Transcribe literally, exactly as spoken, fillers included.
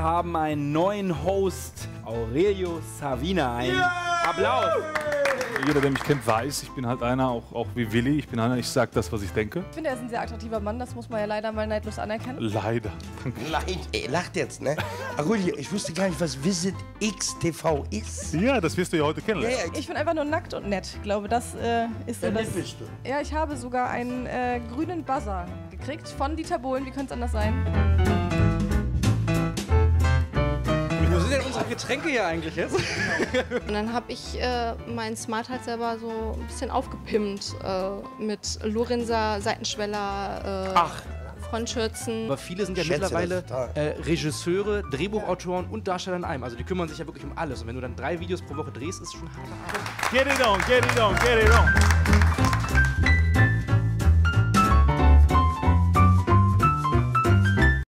haben einen neuen Host, Aurelio Savina. Ein yeah! Applaus! Jeder, der mich kennt, weiß, ich bin halt einer, auch, auch wie Willi, ich bin einer, ich sag das, was ich denke. Ich finde, er ist ein sehr attraktiver Mann, das muss man ja leider mal neidlos anerkennen. Leider. Leid, ey, lacht jetzt, ne? Aurelio, ich wusste gar nicht, was Visit X T V ist. Ja, das wirst du ja heute kennenlernen. Ja, ja. Ich bin einfach nur nackt und nett. Ich glaube, das äh, ist so ja, das... bist du. Ja, ich habe sogar einen äh, grünen Buzzer gekriegt von Dieter Bohlen. Wie könnte es anders sein? Wo sind denn unsere Getränke hier eigentlich jetzt? Und dann habe ich äh, meinen Smart halt selber so ein bisschen aufgepimpt äh, mit Lorenza, Seitenschweller, äh, Ach. Frontschürzen. Aber viele sind ja Schätze mittlerweile das äh, Regisseure, Drehbuchautoren und Darsteller in einem. Also die kümmern sich ja wirklich um alles. Und wenn du dann drei Videos pro Woche drehst, ist es schon harte Arbeit. Get it on, get it on, get it on.